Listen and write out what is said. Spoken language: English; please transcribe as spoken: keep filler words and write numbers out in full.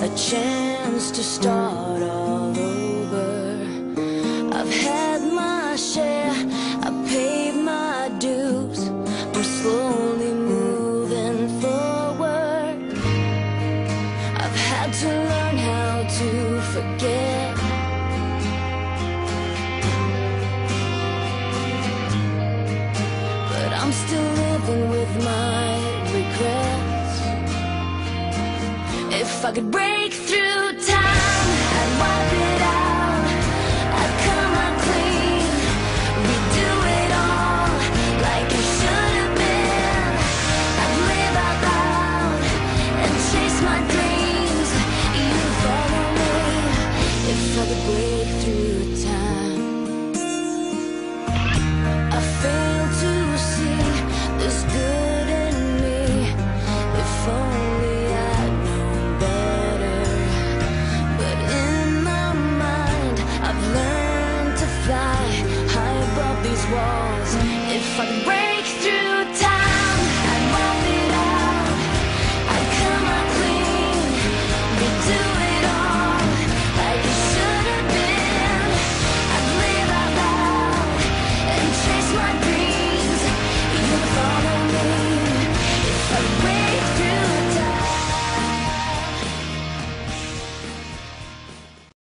a chance to start all over. I've had my share, I paid my dues. I'm slowly moving forward. I've had to learn how to forget. But I'm still living with my regrets. If I could break through time, I'd wipe it out.